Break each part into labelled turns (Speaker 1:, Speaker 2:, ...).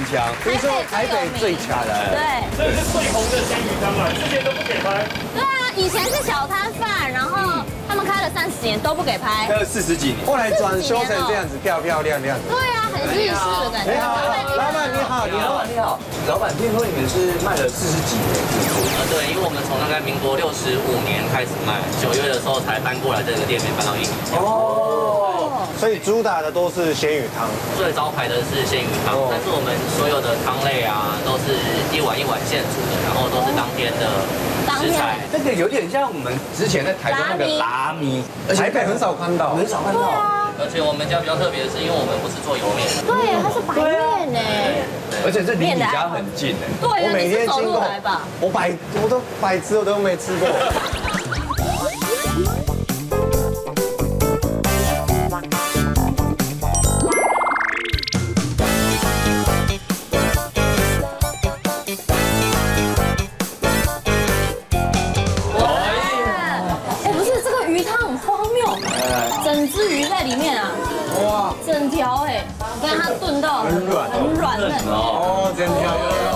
Speaker 1: 强，听说台北最强的。
Speaker 2: 对，
Speaker 3: 这是最红的鲜鱼汤啊，之前都不给拍。
Speaker 2: 对啊，以前是小摊贩，然后他们开了30年都不给拍。
Speaker 1: 开了40几年，后来转修成这样子，漂漂亮亮的。
Speaker 2: 对啊，很日式的感觉。
Speaker 1: 你好，老板你好，你好，你好。老板，听说你们是卖了40几年，
Speaker 4: 对，因为我们从大概民国65年开始卖，9月的时候才搬过来这个店面，搬到印尼。
Speaker 1: 哦，所以主打的都是鲜鱼汤，
Speaker 4: 最招牌的是鲜鱼汤，但是我们所有的汤类啊，都是一碗一碗现煮的，然后都是当天的食材。
Speaker 1: 这个有点像我们之前在台中那个拉米，台北很少看到，很少看到。
Speaker 4: 而且我们家比较特别的是，因为我们不是做油面，
Speaker 2: 对，它是白面呢。
Speaker 1: 而且这离你家很近哎。
Speaker 2: 对啊，你是走路来吧？
Speaker 1: 我都百吃我都没吃过。
Speaker 2: 整只鱼在里面啊！哇，整条哎，我看它炖到很软嫩
Speaker 1: 哦，整条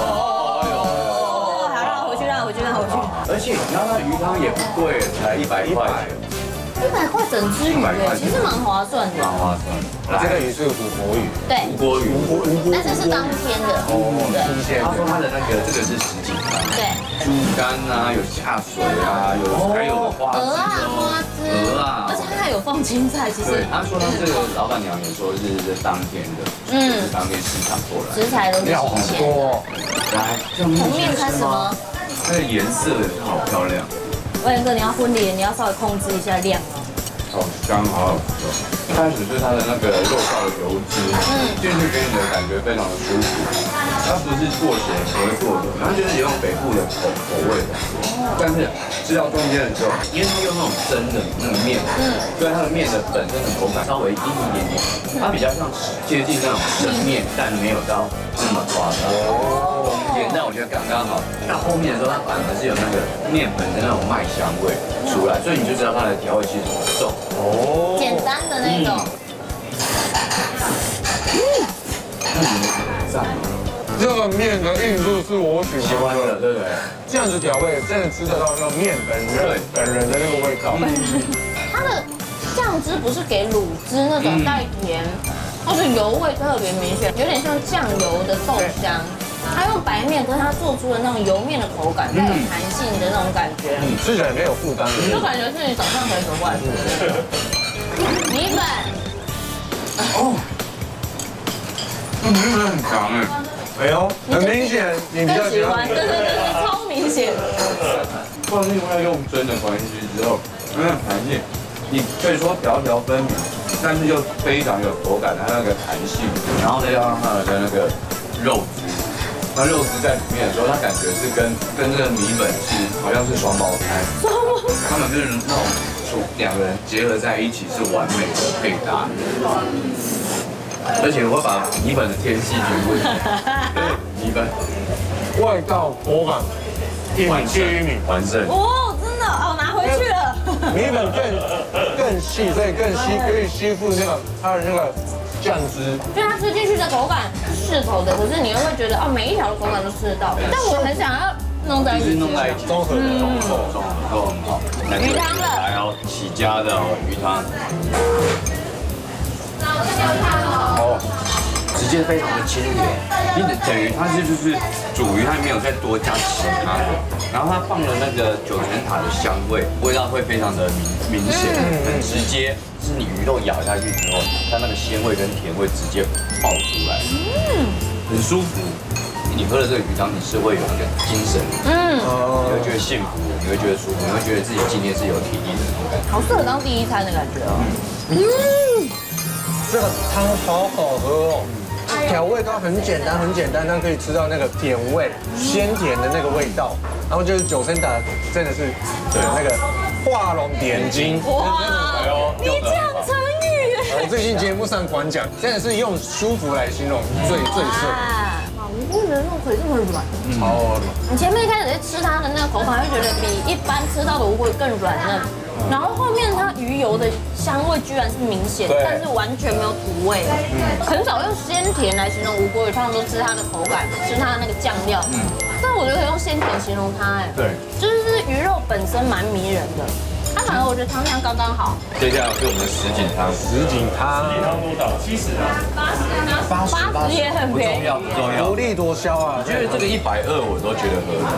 Speaker 2: 哦，好，让它回去，让它回去，让它回去。
Speaker 1: 而且你知道那鱼汤也不贵，才100块。
Speaker 2: 100块整只鱼哎，其实蛮划算的。
Speaker 1: 蛮划算。这个鱼是湖国鱼。
Speaker 2: 对。
Speaker 1: 湖国鱼。
Speaker 2: 但是是当天的。
Speaker 1: 哦，新鲜。
Speaker 5: 他说他的那个这个是什锦汤。
Speaker 2: 对。
Speaker 5: 猪肝啊，有下水啊，还有花枝。
Speaker 2: 花枝。
Speaker 5: 鹅啊。
Speaker 2: 而且它还有放青菜，其实。
Speaker 5: 对，他说他这个老板娘也说是当天的，是当天市场过来。
Speaker 2: 食材都是新鲜的。
Speaker 5: 来，
Speaker 2: 从面开始吗？
Speaker 5: 它的颜色好漂亮。
Speaker 2: 魏仁哥，你要婚礼，你要稍微控制一下量哦。
Speaker 5: 好香，好好吃哦。开始是它的那个肉燥的油脂，进去给你的感觉非常的舒服。它不是做咸合作的，它就是用北部的口味的。但是吃到中间的时候，因为它用那种蒸的那个面，所以它的面的本身的口感稍微硬一点点，它比较像接近那种生面，但没有到那么夸张。咸淡我觉得刚刚好，到后面的时候它反而是有那个面粉的那种麦香味出来，所以你就知道它的调味其实很重。
Speaker 2: 哦，简单的那种。
Speaker 1: 这个面的硬度是我喜欢的，
Speaker 5: 对不对？
Speaker 1: 这样子调味真的吃得到那个面本人的那个味道。
Speaker 2: 它的酱汁不是给卤汁那种带甜，它的油味特别明显，有点像酱油的豆香。它用白面跟它做出的那种油面的口感，带有弹性的那种感觉，
Speaker 1: 吃起来没有负担，
Speaker 2: 就感觉是你早上可以走过来吃的。米粉，
Speaker 5: 哦，米粉很强哎，
Speaker 1: 哎呦，很明显你比较喜欢，
Speaker 2: 对，超明显。
Speaker 5: 放另外用蒸的关系之后，有点弹性，你可以说条条分明，但是又非常有口感，它那个弹性，然后再加上它的那个肉汁。那肉汁在里面的时候，它感觉是跟这个米粉是好像是双胞胎，他们就是那种两个人结合在一起是完美的配搭，而且我会把米粉的天气全部米粉
Speaker 1: 味道口感一米接一米
Speaker 5: 完胜。
Speaker 2: 哦，真的哦，拿回去了。
Speaker 1: 米粉更细，所以可以吸附那个它的那个酱汁。
Speaker 2: 就它吃进去的口感是适口的，可是你又会觉得哦，每一条的口感都吃得到。但我很想要弄在一起，
Speaker 5: 弄在一起，综合都很好。
Speaker 2: 鱼汤了，
Speaker 5: 还有起家的鱼汤。
Speaker 1: 哦，
Speaker 5: 直接非常的清甜，你等于它就是煮鱼，它没有再多加其他的，然后它放了那个九层塔的香味，味道会非常的明显，很直接，是你鱼肉咬下去之后，它那个鲜味跟甜味直接爆出来，很舒服。你喝了这个鱼汤，你是会有一个精神，你会觉得幸福，你会觉得舒服，你会觉得自己今天是有体力的那种感觉，
Speaker 2: 好适合当第一餐的感觉哦。
Speaker 1: 这个汤好好喝哦，调味都很简单，但可以吃到那个甜味，鲜甜的那个味道。然后就是九层塔，真的是那个画龙点睛。
Speaker 2: 哇，你讲成语
Speaker 1: 我最近节目上广讲，真的是用舒服来形容最顺。
Speaker 2: 好为什么肉可以这么软？
Speaker 1: 超软。
Speaker 2: 你前面一开始在吃它的那个口感，会觉得比一般吃到的无骨鱼更软嫩，然后后面它鱼油的香味居然是明显，但是完全没有土味。很少用鲜甜来形容无骨鱼，通常都吃它的口感，吃它的那个酱料。但我觉得可以用鲜甜形容它，哎，
Speaker 5: 对，
Speaker 2: 就是鱼肉本身蛮迷人的。它反而我觉得汤量刚刚好。
Speaker 5: 接下来是我们的什锦汤，
Speaker 1: 什锦汤，
Speaker 3: 一汤多少？70啊。
Speaker 2: 80也很
Speaker 5: 不
Speaker 2: 便宜。
Speaker 5: 重要不重要
Speaker 1: 薄，利多销啊！
Speaker 5: 我觉得这个120我都觉得合理。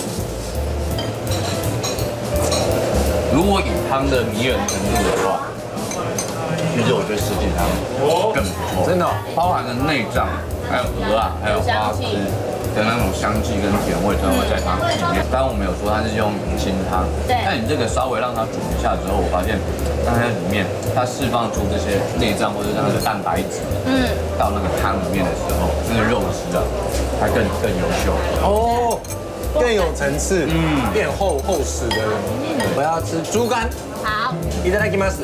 Speaker 5: 如果以汤的迷人程度的话，其实我觉得什锦汤更不错，
Speaker 1: 真的哦
Speaker 5: 包含了内脏，还有鹅啊，还有花枝的那种香气跟甜味都会在汤里面。刚刚我们有说它是用明清汤，
Speaker 2: 对
Speaker 5: 但你这个稍微让它煮一下之后，我发现它在里面它释放出这些内脏或者它的蛋白质，到那个汤里面的时候，那个肉质啊，它更优秀。
Speaker 1: 哦，更有层次，变厚实的。我要吃猪肝，
Speaker 2: 好，
Speaker 1: いただきます。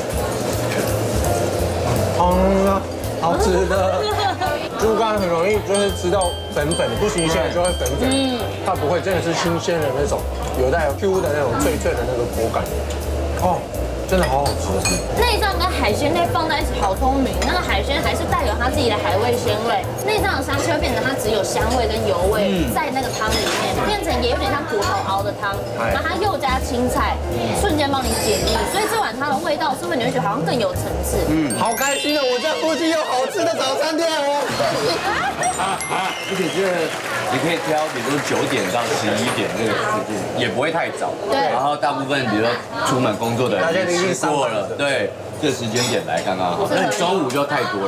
Speaker 1: 好吃的。猪肝很容易就是吃到粉粉，不新鲜就会粉粉。它不会真的是新鲜的那种，有带 Q 的那种脆脆的那个口感。哦，真的好好吃。
Speaker 2: 内脏跟海鲜类放在一起好聪明，那个海鲜还是带有它自己的海味鲜味，内脏的香气会变成它只有香味跟油味在那个汤里面，变成也有点像骨头熬的汤，然后它又加青菜，瞬间帮你解腻，所以这碗汤的味道是不是你会觉得好像更有层次？
Speaker 1: 好开心哦！我家附近有好吃的早餐店哦。
Speaker 5: 而且这个你可以挑，比如说9点到11点这个时间，也不会太早。
Speaker 2: 对
Speaker 5: 然后大部分比如说出门工作的人也吃过了，对，这时间点来刚刚好。那中午就太多了。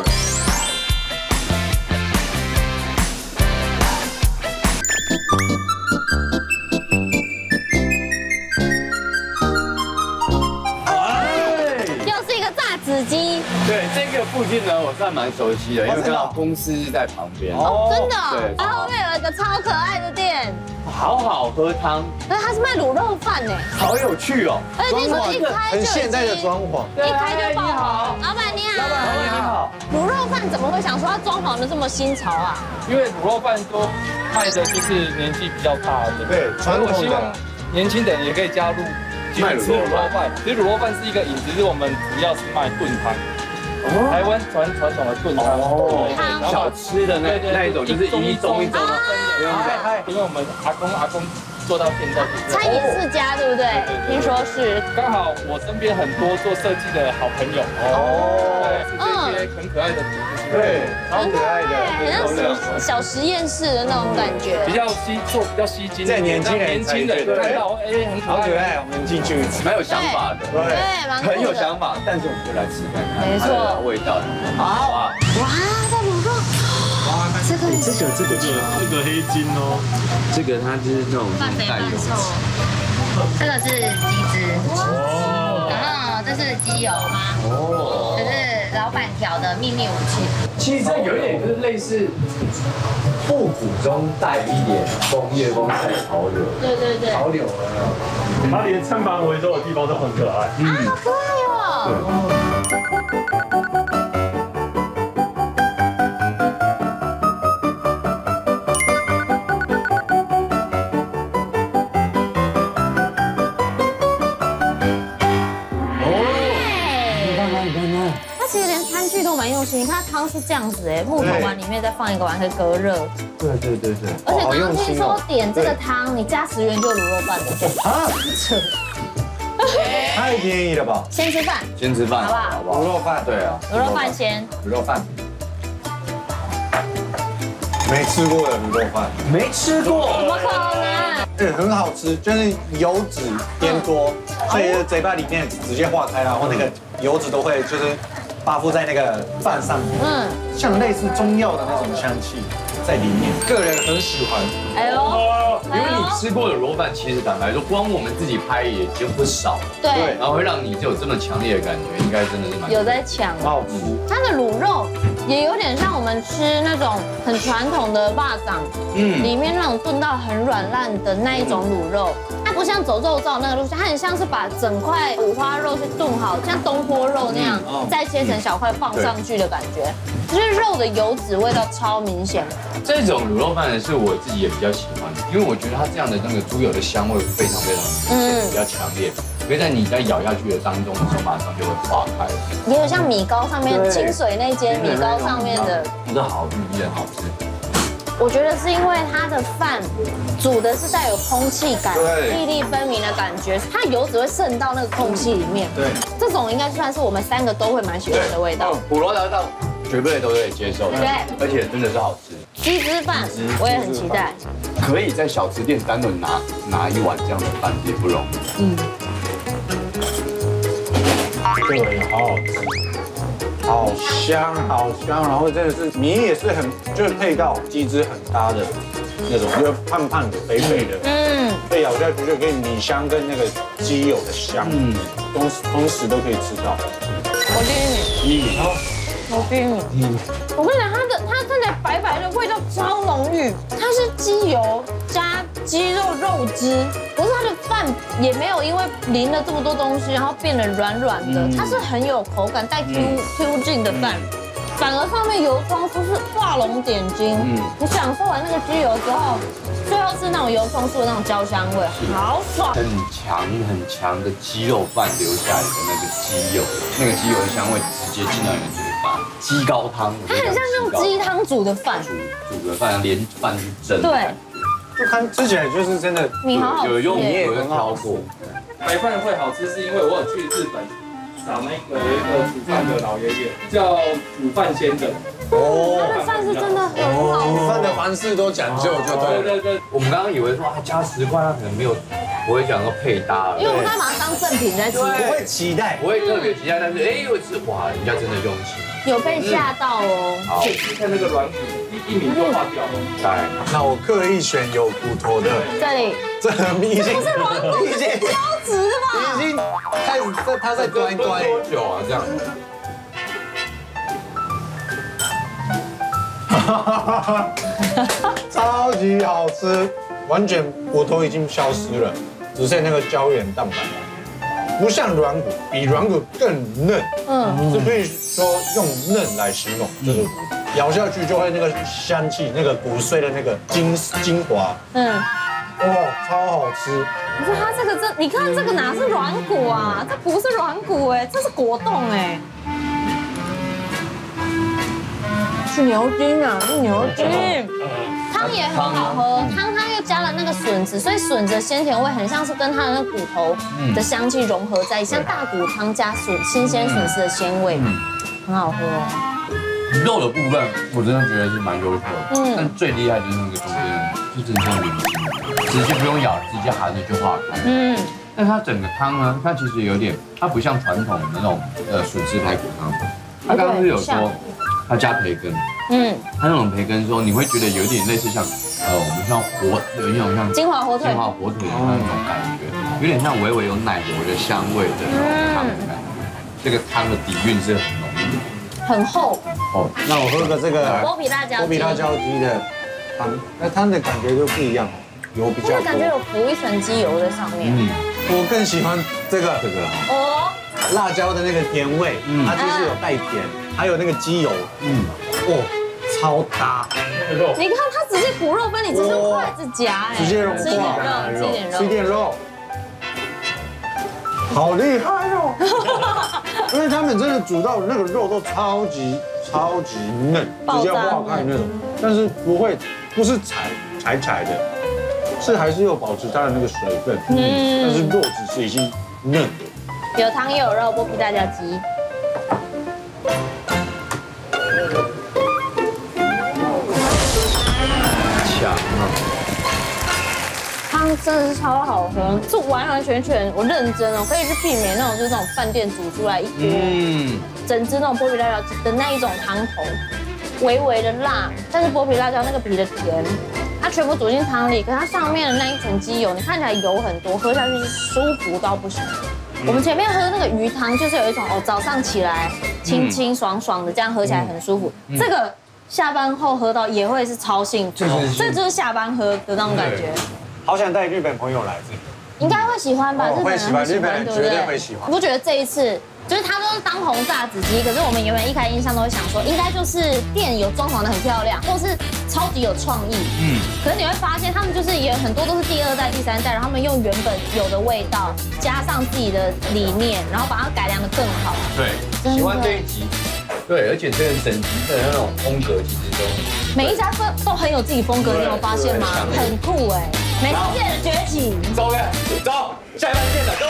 Speaker 2: 又是一个炸子鸡
Speaker 5: 对，这个附近呢，我算蛮熟悉的，因为刚好公司是在旁边。
Speaker 2: 哦，真的。
Speaker 5: 对
Speaker 2: 然后后面有一个超可爱的店，
Speaker 5: 好好喝汤，
Speaker 2: 那它是卖卤肉饭呢，
Speaker 5: 好有趣哦。
Speaker 2: 而且听说一开就
Speaker 1: 很现代的装潢。
Speaker 2: 一开就爆红。老板你好，
Speaker 5: 你好。
Speaker 2: 卤肉饭怎么会想说它装潢的这么新潮啊？
Speaker 6: 因为卤肉饭都卖的就是年纪比较大的，
Speaker 1: 对，传统
Speaker 6: 所以我希望
Speaker 1: 的。
Speaker 6: 年轻人也可以加入吃卤肉饭。其实卤肉饭是一个饮食，是我们主要是卖炖汤，台湾传统的炖汤，
Speaker 5: 小吃的那一种，就是一盅一盅的，
Speaker 6: 因为我们阿公做到现在就是
Speaker 2: 餐饮世家对不对？听说是。
Speaker 6: 刚好我身边很多做设计的好朋友，对，是这些很可爱的图。
Speaker 1: 对，超可爱的，
Speaker 2: 很像小实验室的那种感觉。
Speaker 6: 比较吸睛，
Speaker 1: 在年轻人
Speaker 6: 看到很可爱，
Speaker 1: 我们进去
Speaker 5: 蛮有想法的，
Speaker 2: 对，蛮酷的
Speaker 5: 很有想法，但是我们就来吃看看
Speaker 2: 没错
Speaker 5: 它的味道。好，
Speaker 2: 哇，这卤肉，
Speaker 3: 这个黑金哦，
Speaker 5: 这个它就是那种
Speaker 2: 半肥半瘦。这个是鸡汁，然后这是鸡油，这是老板调的秘密武器。
Speaker 5: 其实这有一点就是类似复古中带一点工业风的潮流，
Speaker 2: 对，
Speaker 1: 潮流了。
Speaker 3: 它连餐盘回收的地方都很可爱。
Speaker 2: 好可爱哦。它其实连餐具都蛮用心，你看它汤是这样子哎，木头碗里面再放一个碗可以隔热。
Speaker 5: 对。
Speaker 2: 而且刚刚听说点这个汤，你加10元就有卤肉饭的。啊，扯！
Speaker 1: 太便宜了吧？
Speaker 2: 先吃饭，
Speaker 5: 先吃饭，
Speaker 2: 好不好？
Speaker 1: 卤肉饭，
Speaker 5: 对啊，
Speaker 2: 卤肉饭先。
Speaker 5: 卤肉饭
Speaker 1: 没吃过的卤肉饭，
Speaker 5: 没吃过，
Speaker 2: 怎么可能？
Speaker 1: 很好吃，就是油脂偏多，所以嘴巴里面直接化开，然后那个油脂都会就是扒附在那个饭上面，像类似中药的那种香气在里面，个人很喜欢。
Speaker 2: 哎呦，
Speaker 5: 因为你吃过的卤肉饭，其实坦白说，光我们自己拍也已经不少，
Speaker 2: 对，
Speaker 5: 然后会让你有这么强烈的感觉，应该真的是蛮
Speaker 2: 有在抢。
Speaker 1: 好吃。
Speaker 2: 它的卤肉也有点像我们吃那种很传统的肉掌，里面那种炖到很软烂的那一种卤肉。它不像走肉燥那个路线，它很像是把整块五花肉去炖好，像东坡肉那样，再切成小块放上去的感觉。就是肉的油脂味道超明显的。
Speaker 5: 这种卤肉饭呢，是我自己也比较喜欢的，因为我觉得它这样的那个猪油的香味非常比较强烈，所以在你在咬下去的当中的时候，马上就会化开了。
Speaker 2: 也有像米糕上面清水那间米糕上面的，
Speaker 5: 这好迷人，好吃。
Speaker 2: 我觉得是因为它的饭煮的是带有空气感、粒粒分明的感觉，它油脂会渗到那个空气里面。对，这种应该算是我们3个都会蛮喜欢的味道。
Speaker 5: 普罗大道绝对都可以接受的，
Speaker 2: 对，
Speaker 5: 而且真的是好吃。
Speaker 2: 鸡汁饭我也很期待，
Speaker 5: 可以在小吃店单独拿一碗这样的饭也不容易。
Speaker 1: 对，好好吃，好香，好香，然后真的是米也是很，就是配到鸡汁很搭的那种，就是胖胖的、肥肥的，被咬下去就可以米香跟那个鸡油的香，同时都可以吃到。
Speaker 2: 我第一名，我第一名。我跟你讲，它看起来白白的，味道超浓郁，它是鸡油加鸡肉肉汁，可是它的饭也没有因为淋了这么多东西，然后变得软软的，它是很有口感带 Q 劲的饭。反而上面油葱酥是画龙点睛，你享受完那个鸡油之后，最后是那种油葱酥的那种焦香味，好爽。
Speaker 5: 很强的鸡肉饭留下来的那个鸡油，那个鸡油的香味直接进到你的嘴巴。鸡高汤，
Speaker 2: 它很像用鸡汤煮的饭，
Speaker 5: 煮的饭连饭去蒸。
Speaker 2: 对，
Speaker 1: 就看吃起来就是真的
Speaker 2: 米好好吃，
Speaker 5: 有用挑过。
Speaker 6: 白饭会好吃，是因为我有去日本。找那个有一个煮饭的老爷爷，叫煮饭先生。
Speaker 2: 他的饭是真的很好吃，
Speaker 1: 饭的凡事都讲究，就对。
Speaker 6: 对。
Speaker 5: 我们刚刚以为说他加10块，他可能没有不会讲说配搭了，
Speaker 2: 因为我们把它当赠品在吃，
Speaker 1: 不会期待，
Speaker 5: 不会特别期待，但是我吃哇，人家真的用心，
Speaker 2: 有被吓到哦。
Speaker 5: 好，
Speaker 6: 看那个软骨，一抿就化掉了。
Speaker 5: 来，
Speaker 1: 那我刻意选有骨头的，
Speaker 2: 这里，
Speaker 1: 这已经
Speaker 2: 不是软骨，是胶质吧？
Speaker 1: 已经开始他在端
Speaker 5: 多久啊？这样。
Speaker 1: 超级好吃，完全骨头已经消失了，只剩那个胶原蛋白，不像软骨，比软骨更嫩。是可以说用嫩来形容这个骨，咬下去就会那个香气，那个骨髓的那个精华。哇，超好吃！
Speaker 2: 可是它这个你看这个哪是软骨啊？这不是软骨哎，这是果冻哎。是牛筋啊，是牛筋。汤也很好喝，汤它又加了那个笋子，所以笋子的鲜甜味很像是跟它的那骨头的香气融合在一起，像大骨汤加新鲜笋丝的鲜味，很好喝哦。
Speaker 5: 肉的部分我真的觉得是蛮优秀的，但最厉害就是那个中间，就真的像明星，直接不用咬，直接含着就化开。但它整个汤呢，它其实有点，它不像传统的那种笋丝排骨汤，它刚刚是有说。它加培根，它那种培根之后，你会觉得有点类似像，我们像有一种像
Speaker 2: 金华火腿
Speaker 5: 的那种感觉，有点像微微有奶油的香味的那种汤的感觉。这个汤的底蕴是很浓郁，
Speaker 2: 很厚。
Speaker 5: 哦，
Speaker 1: 那我喝个这个
Speaker 2: 剥皮辣椒
Speaker 1: 鸡的汤，那汤的感觉就不一样，油比较多，
Speaker 2: 感觉有浮一层鸡油在上面。
Speaker 1: 我更喜欢这个
Speaker 2: 哦，
Speaker 1: 辣椒的那个甜味，它就是有带甜。还有那个鸡油，超搭。
Speaker 2: 你看它直接骨肉分离，只是用筷子夹，
Speaker 1: 直接融化，吃点肉，好厉害哦！因为他们真的煮到那个肉都超级嫩，直接化开那种，但是不是柴的，是还是有保持它的那个水分，但是肉质是已经嫩的。
Speaker 2: 有汤又有肉，剥皮辣椒鸡。
Speaker 5: 强啊！
Speaker 2: 汤真的是超好喝，是完全我认真哦，可以去避免那种就是那种饭店煮出来一锅，整只那种剥皮辣椒的那一种汤头，微微的辣，但是剥皮辣椒那个皮的甜，它全部煮进汤里，可是它上面的那一层鸡油，你看起来油很多，喝下去是舒服到不行。我们前面喝那个鱼汤，就是有一种早上起来清清爽爽的，这样喝起来很舒服。这个下班后喝到也会是超幸福，这就是下班喝的那种感觉。
Speaker 1: 好想带日本朋友来
Speaker 2: 应该会喜欢吧？
Speaker 1: 会喜欢，日本人绝对会喜欢。
Speaker 2: 你不觉得这一次？就是它都是当红炸子鸡，可是我们原本一开印象都会想说，应该就是店有装潢的很漂亮，或是超级有创意。可是你会发现，他们就是也很多都是第2代、第3代，然后他们用原本有的味道，加上自己的理念，然后把它改良的更好。
Speaker 7: 对，喜欢这一集。对，而且这个整集的那种风格其实都
Speaker 2: 每一家都很有自己风格，你有发现吗？很酷哎！美食界的崛起。
Speaker 7: 走，下一班见了，各位。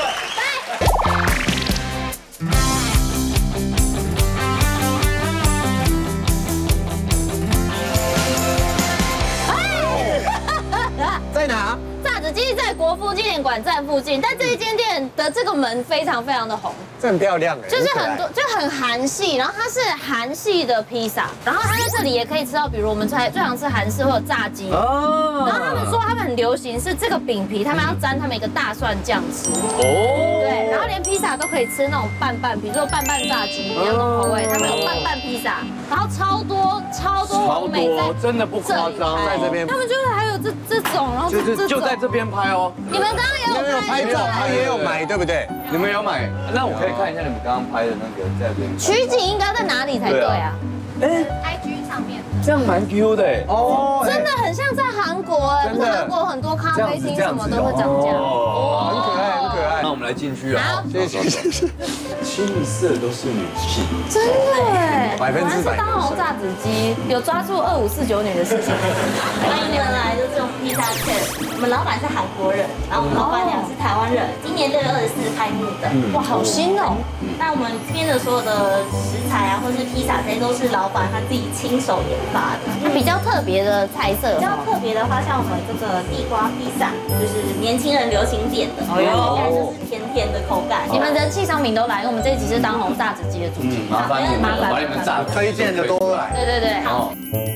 Speaker 1: 在哪？
Speaker 2: 炸子鸡在国父纪念馆站附近，但这一间店的这个门非常的红，
Speaker 1: 这很漂亮哎，
Speaker 2: 就是很多就很韩系，然后它是韩系的披萨，然后它在这里也可以吃到，比如我们最常吃韩式会有炸鸡，然后他们说他们很流行是这个饼皮，他们要沾他们一个大蒜酱吃，对，然后连披萨都可以吃那种拌，比如说拌炸鸡那种口味，他们有拌披萨，然后超多网美在
Speaker 7: 真的不夸张，
Speaker 2: 在
Speaker 1: 这边，
Speaker 2: 他们就是还有这种，然后
Speaker 7: 就在这边拍哦。
Speaker 2: 你们刚刚也有
Speaker 1: 拍照，他也有买，对不对？
Speaker 7: 你们有买？那我可以看一下你们刚刚拍的那个在这边。
Speaker 2: 取景应该在哪里才对啊？
Speaker 7: 哎
Speaker 2: ，IG 上面。
Speaker 7: 这样蛮 Q 的哎。
Speaker 2: 哦，真的很像在韩国哎，不是韩国很多咖啡厅什么都会涨价。
Speaker 1: 哦，很可爱，很可爱。
Speaker 7: 那我们来进去啊。
Speaker 1: 谢谢。
Speaker 7: 清一色都是女性。
Speaker 2: 真的哎，
Speaker 1: 100%。
Speaker 2: 是当红炸子鸡，有抓住2549女的事情。
Speaker 8: 欢迎你们来，就是用披萨券。我们老板是韩国人，然后我们老板娘是台湾人，今年6月24开幕的。
Speaker 2: 哇，好新哦！
Speaker 8: 那我们这边的所有的食材啊，或是披萨，这些都是老板他自己亲手研发的。
Speaker 2: 那比较特别的菜色，
Speaker 8: 比较特别的话，像我们这个地瓜披萨，就是年轻人流行点的，听起来就是甜甜的口感。
Speaker 2: 你们人气商品都来，因为我们这一集是当红炸子鸡的主题。
Speaker 7: 麻烦你们把你们炸
Speaker 1: 推荐的都来。
Speaker 2: 对。好。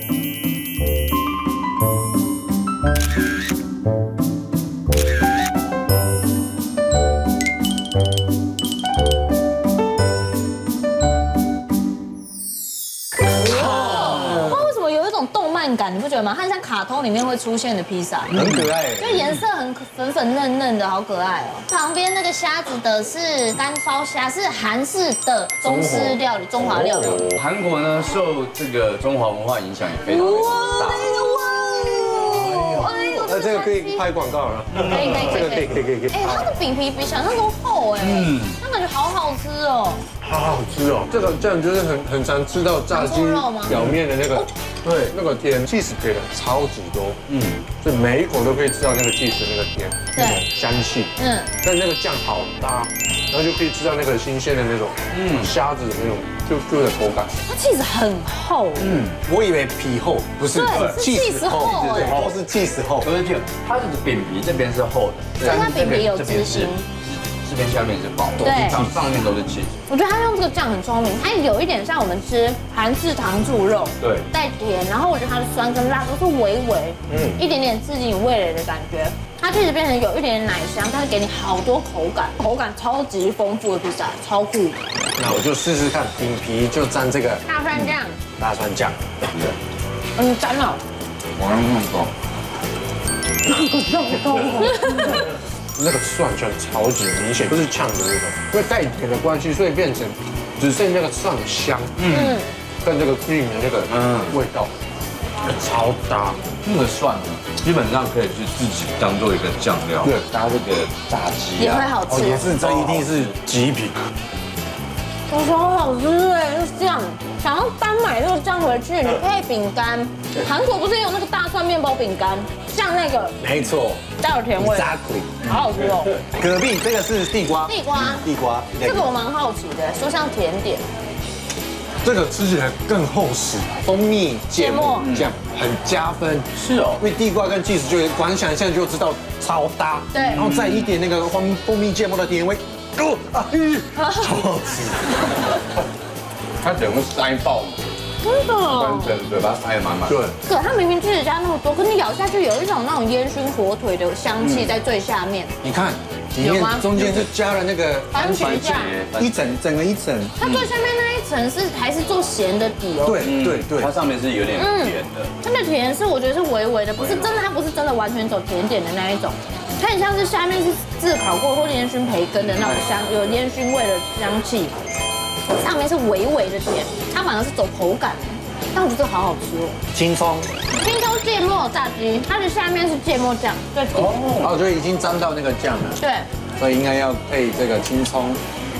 Speaker 2: 感你不觉得吗？它像卡通里面会出现的披萨，
Speaker 1: 很可爱，
Speaker 2: 就颜色很粉嫩的，好可爱哦。旁边那个虾子的是干烧虾，是韩式的中式料理、中华料理。
Speaker 7: 韩国呢，受这个中华文化影响也非常大。
Speaker 1: 那这个可以拍广告了。
Speaker 2: 可以。哎，它的饼皮比想象中厚哎，它感觉好好吃哦。
Speaker 1: 好好吃哦，这个酱就是很常吃到炸鸡表面的那个，对，那个甜 cheese 给的超级多，所以每一口都可以吃到那个 cheese 的那个甜，那种香气，但那个酱好搭，然后就可以吃到那个新鲜的那种，虾子的那种Q的口感。
Speaker 2: 它 cheese 很厚，
Speaker 1: 我以为皮厚，不是，
Speaker 2: 是 cheese 厚，
Speaker 1: 都是 cheese 厚，
Speaker 7: 不是这样，它的饼皮这边是厚的，
Speaker 2: 但它饼皮有芝心。
Speaker 7: 这边下面是薄，
Speaker 2: 对，
Speaker 7: 上面都是 cheese。
Speaker 2: 我觉得他用这个酱很聪明，它有一点像我们吃韩式糖醋肉，
Speaker 7: 对，
Speaker 2: 带甜，然后我觉得它的酸跟辣都是微，一点点刺激你味蕾的感觉。它其实变成有一点奶香，但是给你好多口感超级丰富的披萨，超酷。
Speaker 1: 那我就试试看，饼皮就沾这个大蒜酱，
Speaker 2: 沾了。
Speaker 7: 往上弄高。
Speaker 1: 那个蒜香超级明显，不是呛的那种，因为带甜的关系，所以变成只剩那个蒜香，跟这个 cream 的那个味道，超搭。
Speaker 7: 那个蒜呢，基本上可以是自己当做一个酱料，对，搭这个炸鸡
Speaker 2: 也会好吃。
Speaker 1: 也是，这一定是极品。
Speaker 2: 我说好吃哎，就是这样。想要单买这个酱回去，你配饼干。韩国不是也有那个大蒜面包饼干，像那个，
Speaker 1: 没错，
Speaker 2: 带有甜味，好好吃哦。
Speaker 1: 隔壁这个是地瓜，
Speaker 2: 这个我蛮好奇的，说像甜点。
Speaker 1: 这个吃起来更厚实，蜂蜜芥末酱很加分。
Speaker 7: 是哦，
Speaker 1: 因为地瓜跟 cheese 就光想象就知道超搭，
Speaker 2: 对，
Speaker 1: 然后再一点那个蜂蜜芥末的甜味，超好吃。
Speaker 7: 它整个塞爆，
Speaker 2: 真的，
Speaker 7: 完全嘴巴塞得满满。
Speaker 1: 对，
Speaker 2: 它明明cheese加那么多，可你咬下去有一种那种烟熏火腿的香气在最下面。
Speaker 1: 你看，里面中间是加了那个
Speaker 2: 番茄酱，
Speaker 1: 整个一整。
Speaker 2: 它最下面那一层是还是做咸的底哦。
Speaker 1: 对，
Speaker 7: 它上面是有点甜的。
Speaker 2: 它的甜是我觉得是微微的，不是真的，它不是真的完全走甜点的那一种。 它很像是下面是炙烤过或烟熏培根的那种香，有烟熏味的香气，上面是微微的甜，它反而是走口感，但我觉得好好吃哦。
Speaker 1: 青葱，
Speaker 2: 青葱芥末炸鸡，它的下面是芥末酱，对。
Speaker 1: 哦，就已经沾到那个酱了。
Speaker 2: 对。
Speaker 1: 所以应该要配这个青葱。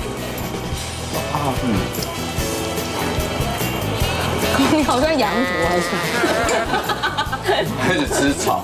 Speaker 2: 你好像羊驼还是什么？
Speaker 5: 开始吃草。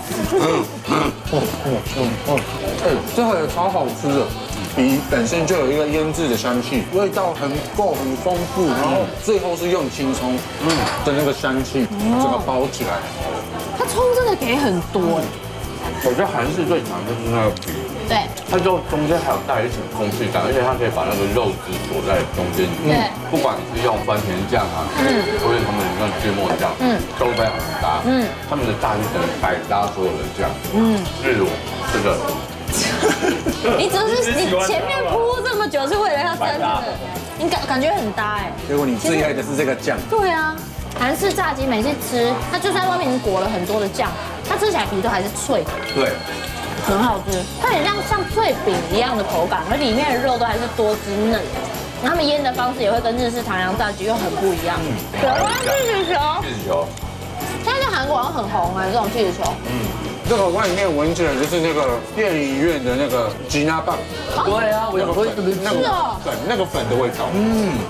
Speaker 1: 这个也超好吃的。鱼本身就有一个腌制的香气，味道很够很丰富，然后最后是用青葱的那个香气整个包起来。
Speaker 2: 它葱真的给很多哎。
Speaker 5: 我觉得韩式最强就是那个皮，
Speaker 2: 对，
Speaker 5: 它就中间还有带一层空气感，而且它可以把那个肉质锁在中间里面。不管是用酸甜酱啊，或者他们用芥末酱，都非常搭。他们的炸鸡可能百搭所有的酱。例如这个。
Speaker 2: 你只是你前面铺这么久是为了要沾这个，你感觉很搭哎。
Speaker 1: 结果你最爱的是这个酱。
Speaker 2: 对啊，韩式炸鸡每次吃，它就算外面已经裹了很多的酱，它吃起来皮都还是脆的。
Speaker 5: 对，
Speaker 2: 很好吃，它很像脆饼一样的口感，而里面的肉都还是多汁嫩的。他们腌的方式也会跟日式唐扬炸鸡又很不一样。对，气死球。
Speaker 5: 气死球。
Speaker 2: 现在在韩国好像很红哎，这种气死球。
Speaker 1: 这个外面闻起来就是那个电影院的那个吉拿棒。
Speaker 7: 对啊，我有说
Speaker 1: 那个粉的味道。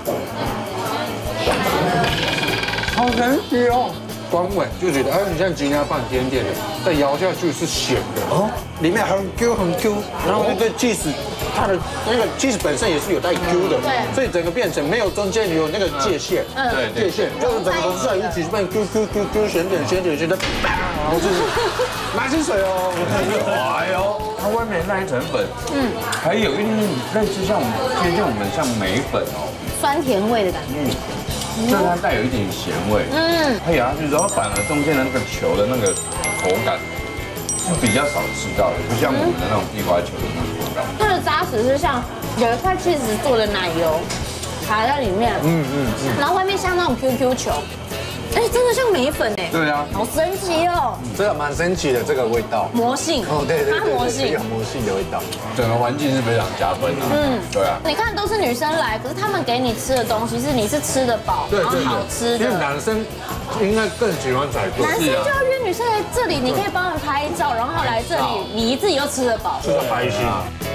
Speaker 1: 好神奇哦！光闻就觉得，哎，很像吉拿棒，甜甜的，再咬下去是咸的，里面很 Q 很 Q，然后那个 cheese， 它的那个 cheese 本身也是有带 Q 的，
Speaker 2: 对，
Speaker 1: 所以整个变成没有中间有那个界限，界限就是整个都在一起，就变 Q 咸点，然后就是拿起水哦，
Speaker 7: 哎呦，它外面那一层粉，还有一点类似像接近我们像梅粉哦，
Speaker 2: 酸甜味的感觉。
Speaker 7: 就是它带有一点咸味，它咬下去之后，反而中间的那个球的那个口感是比较少吃到的，不像我们的那种地瓜球的那种口感。
Speaker 2: 它的扎实是像有一块 cheese 做的奶油卡在里面，然后外面像那种 QQ 球，而且真的像梅粉哎，
Speaker 7: 对啊，
Speaker 2: 好神奇哦，
Speaker 1: 这个蛮神奇的这个味道，
Speaker 2: 魔性
Speaker 1: 哦，对，
Speaker 2: 它魔性，
Speaker 1: 有魔性的味道，
Speaker 7: 整个环境是非常加分的。对啊。
Speaker 2: 你看都是女生来，可是他们给你吃的东西是你是吃得饱，然后好吃的。
Speaker 1: 因为男生应该更喜欢才对。
Speaker 2: 男生就要约女生来这里，你可以帮他们拍照，然后来这里，你自己又吃得饱，
Speaker 1: 吃得开心。